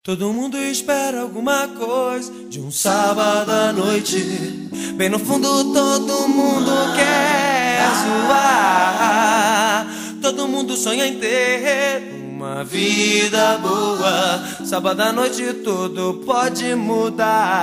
Todo mundo espera alguma coisa de um sábado à noite. Bem no fundo todo mundo quer zoar. Todo mundo sonha em ter uma vida boa. Sábado à noite tudo pode mudar.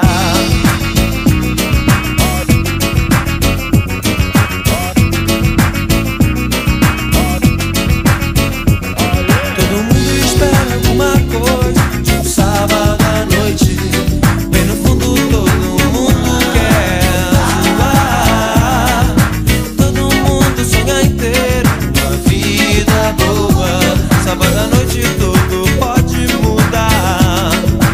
Todo mundo espera alguma coisa de um sábado à noite. Bem no fundo todo mundo quer zoar. Todo mundo sonha em ter uma vida boa. Sábado à noite tudo pode mudar.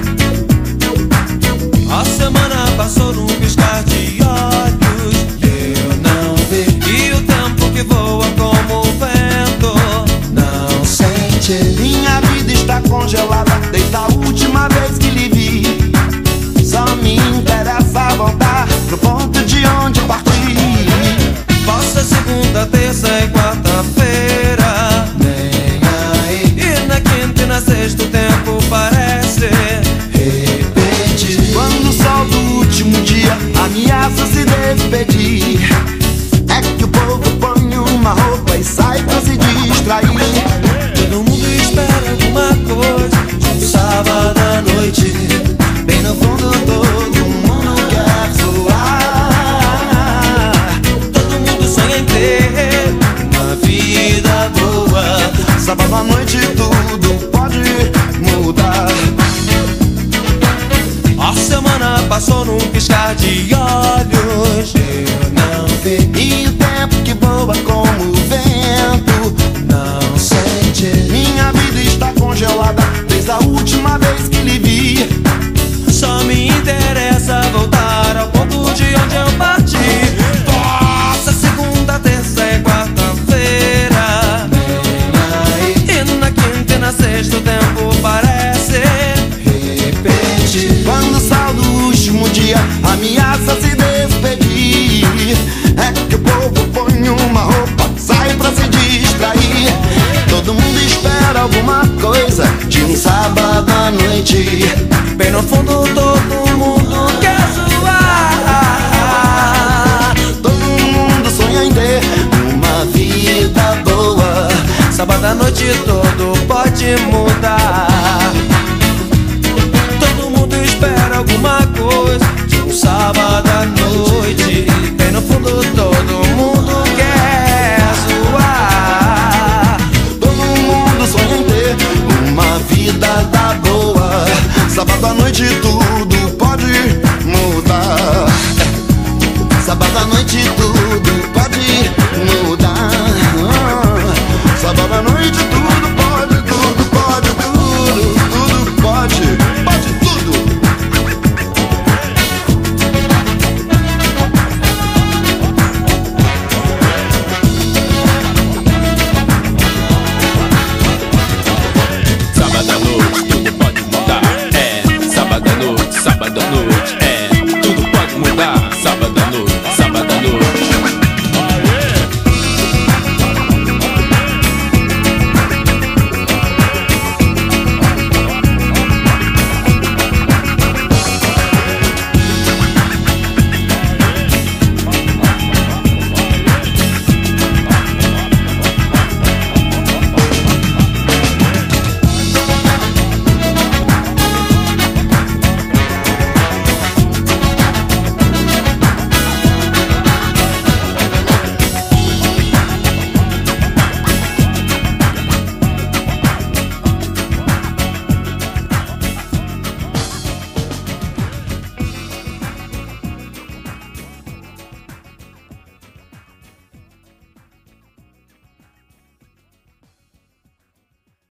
A semana passou num piscar de olhos, eu não vi. E o tempo que voa como o vento não sente. Minha vida está congelada desde a última vez que lhe vi. Só me interessa voltar pro ponto de onde parti. Passa segunda, terça e quarta-feira, Nem aí, e na quinta e na sexta o tempo parece repente. Quando o sol do último dia ameaça se despedir, é que o povo põe uma roupa e sai pra se distrair. Todo mundo espera alguma coisa de um sábado à noite. Bem no fundo todo mundo quer zoar. Todo mundo sonha em ter uma vida boa. Sábado à noite tudo pode mudar. A semana passou num piscar de olhos, eu não vi. E o tempo que voa como o vento Não sente. Minha vida está congelada desde a última vez que lhe vi. Só me interessa voltar ao ponto de onde eu parti. Passa segunda, terça e quarta-feira, e na quinta e na sexta o tempo parece Repente. Quando o sol do último dia ameaça se despedir, é que o povo põe uma roupa, sai pra se distrair. Todo mundo espera alguma coisa de um sábado à noite. bem no fundo todo mundo quer zoar. Todo mundo sonha em ter uma vida boa. Sábado à noite tudo pode mudar. Todo mundo espera alguma coisa de um sábado à noite. Bem no fundo todo mundo quer zoar. Todo mundo sonha em ter uma vida da boa. Sábado à noite tudo